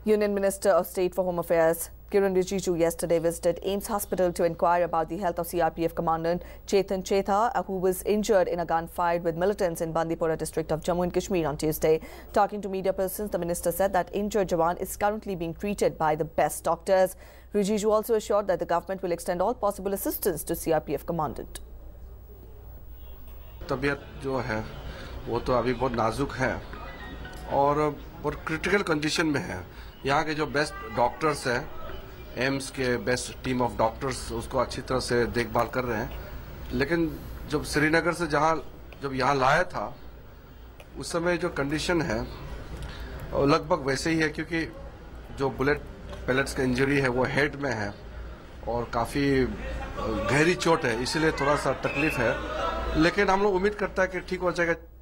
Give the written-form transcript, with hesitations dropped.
Union Minister of State for Home Affairs Kiren Rijiju yesterday visited AIIMS Hospital to inquire about the health of CRPF Commandant Chetan Chetha, who was injured in a gunfight with militants in Bandipora district of Jammu and Kashmir on Tuesday. Talking to media persons, the minister said that injured Jawan is currently being treated by the best doctors. Rijiju also assured that the government will extend all possible assistance to CRPF Commandant. तबीयत जो है वो तो अभी बहुत नाजुक है और बहुत क्रिटिकल कंडीशन में है। यहाँ के जो बेस्ट डॉक्टर्स हैं, एम्स के बेस्ट टीम ऑफ डॉक्टर्स उसको अच्छी तरह से देखभाल कर रहे हैं। लेकिन जब श्रीनगर से जब यहाँ लाया था उस समय जो कंडीशन है लगभग वैसे ही है, क्योंकि जो बुलेट पैलेट्स का इंजरी है वो हेड में है और काफ़ी गहरी चोट है, इसीलिए थोड़ा सा तकलीफ है। लेकिन हम लोग उम्मीद करता है कि ठीक हो जाएगा।